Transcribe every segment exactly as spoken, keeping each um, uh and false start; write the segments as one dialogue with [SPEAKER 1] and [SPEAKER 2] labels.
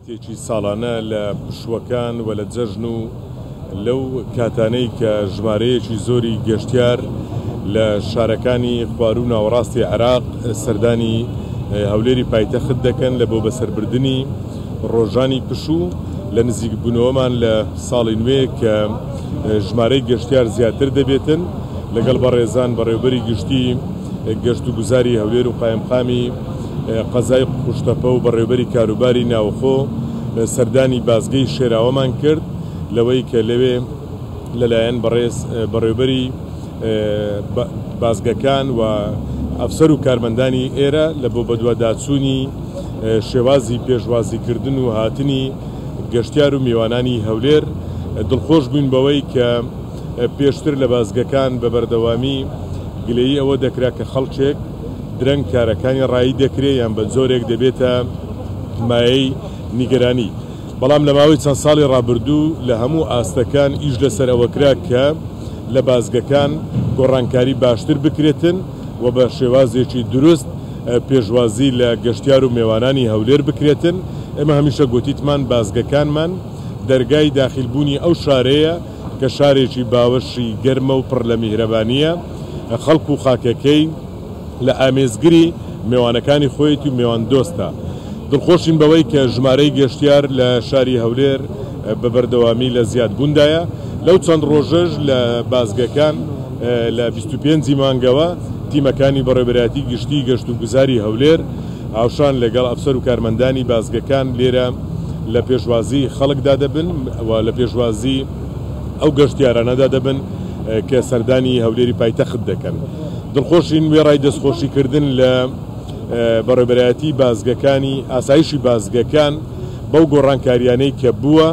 [SPEAKER 1] ڕایتێکی ساڵانە لە پشوەکان و لە جەژن و لەو کاتانەی کە ژمارەیەکی زۆری گەشتیار لە شارەکانی خوار و ناوەڕاستی عێراق سەردانی هەولێری پایتەخت دەکەن لە بۆ بەسەربردنی ڕۆژانی پشوو لە نزیکبوونەوەمان لە ساڵی نوێ کە ژمارەی گەشتیار زیاتر دەبێتن لەگەڵ بەڕێزان بەڕێوەبەری گشتی گەشت و گوزاری هەولێر و قایمقامی قەزای قوشتەپە و بەڕێوەبەری کاروباری ناوخۆ سەردانی بازگەی شێراوەمان کرد لەوەی کە لەوێ لەلایەن بەڕێز بەڕێوەبەری بازگەکان و ئەفسەر و کارمەندانی ئێرە لە بۆ بەدواداچوونی شێوازی پێشوازیکردن و هاتنی گەشتیار و میوانانی هەولێر دڵخۆش بووین بەوەی کە پێشتر لە بازگەکان بە بەردەوامی گلەیی ئەوە دەکرا کە خەڵکێک درەنگ کارەکانی ڕایی دەکرێت یان بە زۆرێک دەبێتە مایەی نیگەرانی. بەڵام لە ماوەی چەند ساڵی ڕابردوو لە هەموو ئاستەکان ئیش لەسەر ئەوە کرا کە لە بازگەکان گۆڕانکاری باشتر بکرێتن و بە شێوازێکی دروست پێشوازی لە گەشتیار و میوانانی هەولێر بکرێتن. ئێمە هەمیشە گوتیتمان بازگەکانمان دەرگای داخلبوونی ئەو شارەیە کە شارێکی باوەشی گەرمە و پڕ لە میهرەبانیە، خەڵک و خاکەکەی لە ئامێزگری میوانەکانی خۆیەتی و میوان دۆستە. دڵخۆشین بەوەی کە ژمارەی گەشتیار لە شاری هەولێر بە بەردەوامی لە زیادبووندایە. لەو چەند ڕۆژەش لە بازگەکان لە بیست و پێنجی مانگەوە تیمەکانی بەڕێوەبەری گشتی گەشت و گوزاری هەولێر هاوشان لەگەڵ ئەفسەر و کارمەندانی بازگەکان لێرە لە پێشوازی خەڵکدا دەبن و لە پێشوازی ئەو گەشتیارانەدا دەبن کە سەردانی هەولێری پایتەخت دەکەن. دڵخۆشین وێ ڕای دەستخۆشیکردن لە بەڕێوەبەری بازگەکانی ئاسایشی بازگەکان بەو گۆڕانکاریانەی کە بووە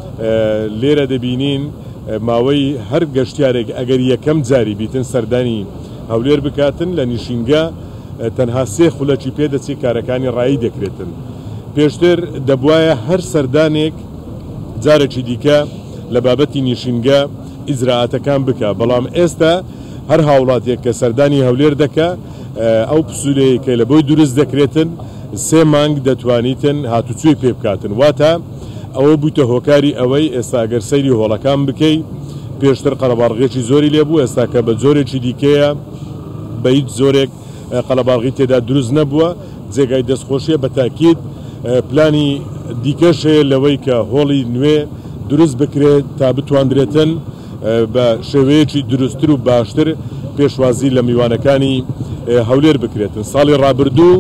[SPEAKER 1] لێرە دەبینین ماوەی هەر گەشتیارێک ئەگەر یەکەم جاری بیتن سەردانی هەولێر بکاتن لە نیشینگە تەنها سێ خولەکی پێدەچی کارەکانی ڕایی دەکرێتن. پێشتر دەبوایە هەر سەردانێک جارێکی دیکە لە بابەتی نیشینگە ئیجراعاتەکان بکە، بەڵام ئێستا هەر هاوڵاتێک کە سەردانی هەولێر دەکە ئەو پسوولەیە کە لە بۆی دروست دەکرێتن سێ مانگ دەتوانیتن هاتوچۆی پێ بکاتن. واتە ئەوە بووتە هۆکاری ئەوەی ئێستا ئەگەر سەیری هۆڵەکان بکەی پێشتر قەڵەباڵغێکی زۆری لێبوو، ئێستا کە بە زۆرێکی دیکەیە بە هیچ زۆرێک قەڵەباڵغی تێدا دروست نەبووە، جێگای دەستخۆشیە. بە تاکید پلانی دیکەشەیە لەوەی کە هۆڵی نوێ دروست بکرێت تا بتواندرێتن بە شێوەیەکی دروستتر و باشتر پێشوازی لە میوانەکانی هەولێر بکرێتن. ساڵی ڕابردوو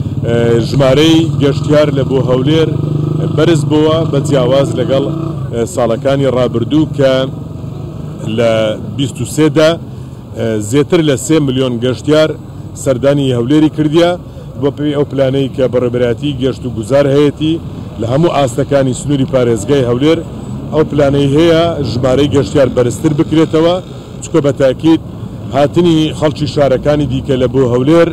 [SPEAKER 1] ژمارەی گەشتیار لە بۆ هەولێر بەرز بووە بە جیاواز لەگەڵ ساڵەکانی ڕابردوو کە لە بیست و سێدا زێتر لە سێ ملیۆن گەشتیار سەردانی هەولێری کردیە بۆ پێی ئەو پلانەی کە بەڕێوەبەری گەشت و گوزار هەیەی لە هەموو ئاستەکانی سنووری پارێزگای هەولێر ئەو پلانەی هەیە ژمارەی گەشتیار بەرزتر بکرێتەوە، چکە بە تاکید هاتنی خەڵکی شارەکانی دیکە لە بۆ هەولێر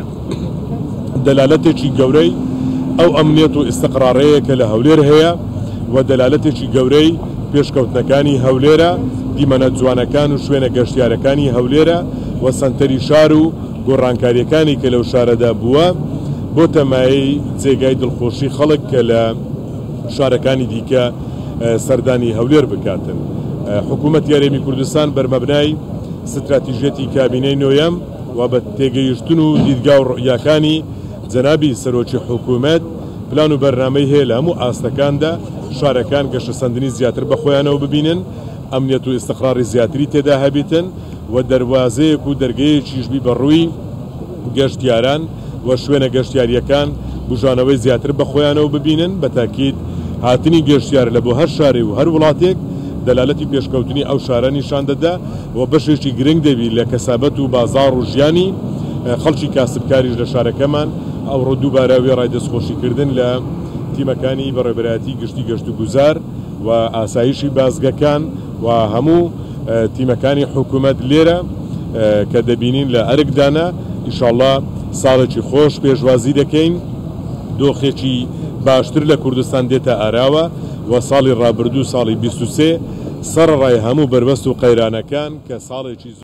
[SPEAKER 1] دەلالەتێکی گەورەی ئەو ئەمنیەت و ئیستیقرارەیە کە لە هەولێر هەیە و دەلالەتێکی گەورەی پێشکەوتنەکانی هەولێرە، دیمەنە جوانەکان و شوێنە گەشتیارەکانی هەولێرە و سەنتەری شار و گۆڕانکاریەکانی کە لەو شارەدا بووە بۆ تەمایەی جێگای دڵخۆشی خەڵک کە لە شارەکانی دیکە سەردانی هەولێر بکاتن. حکوومەت یاریێمی کوردستان بەرمەبنای ستراتیژێتی کابینەی نۆیەم و بە تێگەیشتن و دیدگا و ڕوئیاکانی جەنابی سەرۆکی حکوومەت پلان و بەرنامەی هەیە لە هەموو ئاستەکاندا شارەکان گەشتەسەندنی زیاتر بەخۆیانەوە ببینن، ئەمنیەت و ئیستیقراری زیاتری تێدا هەبێتن و دەواازەیەک و دەرگەیەکیشبی بەڕووی گەشتیاران و شوێنە گەشتیاریەکان بژانەوەی زیاتر بەخۆیانەوە ببینن. بە تاکید هاتنی گەشتیار لە بۆ هەر شاری و هەر وڵاتێک دەلالەتی پێشکەوتنی ئەو شارە نیشان دەدا و بەشێکی گرنگ دەبی لە کەسابەت و بازاڕ و ژیانی خەڵکی کاسبکاریش لە شارەکەمان ئەو ڕۆدووباراوی ڕای دەستخۆشیکردن لە تیمەکانی بەڕێوەبەری گشتی گەشت و گوزار و ئاسایشی بازگەکان و هەموو تیمەکانی حکوومەت لێرە کە دەبینین لە ئەرکدانە. ئینشاڵڵا ساڵێکی خۆش پێشوازی دەکەین، دۆخێکی باشتر لە کوردستان دێتە ئاراوە و ساڵی ڕابردوو ساڵی بیست و سێ سەرڕای هەموو بربەست و قەیرانەکان کە ساڵێکی